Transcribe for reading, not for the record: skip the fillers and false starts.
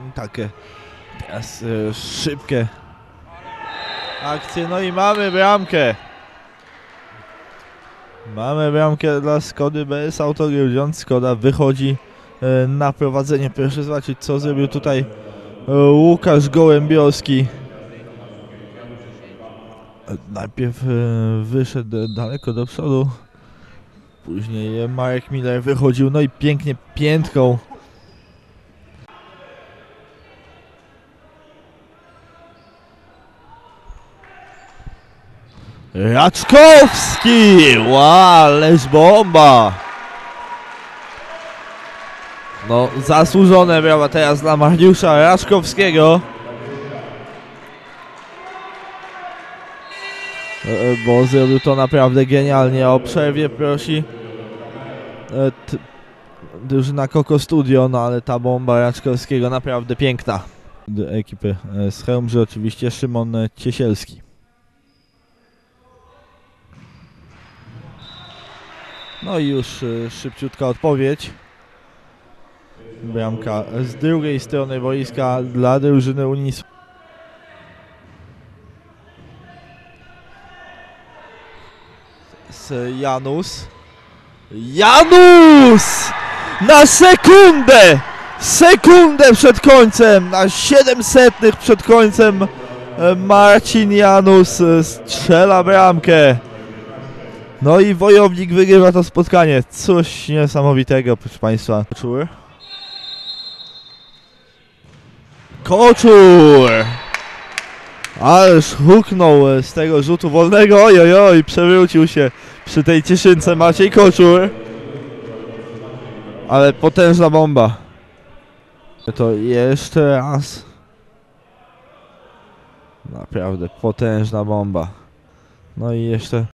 takie teraz szybkie akcje. No i mamy bramkę. Mamy bramkę dla Skody BS Autogiełdziąc. Skoda wychodzi na prowadzenie. Proszę zobaczyć, co zrobił tutaj Łukasz Gołębiowski. Najpierw wyszedł daleko do przodu. Później Marek Miller wychodził, no i pięknie piętką. Raczkowski! Wow, ależ bomba! No, zasłużone brawa teraz dla Mariusza Raczkowskiego. Bo zrobił to naprawdę genialnie. O przerwie prosi drużyna Koko Studio, no ale ta bomba Raczkowskiego naprawdę piękna. Do ekipy z Chełmży oczywiście Szymon Ciesielski. No i już szybciutka odpowiedź. Bramka z drugiej strony boiska dla drużyny Unis. Janus. Janus! Na sekundę przed końcem, na 700 przed końcem Marcin Janus strzela bramkę. No i Wojownik wygrywa to spotkanie. Coś niesamowitego, proszę Państwa. Koczur! Ależ huknął z tego rzutu wolnego, ojojoj, przewrócił się przy tej cieszynce Maciej Koczur. Ale potężna bomba. To jeszcze raz. Naprawdę potężna bomba. No i jeszcze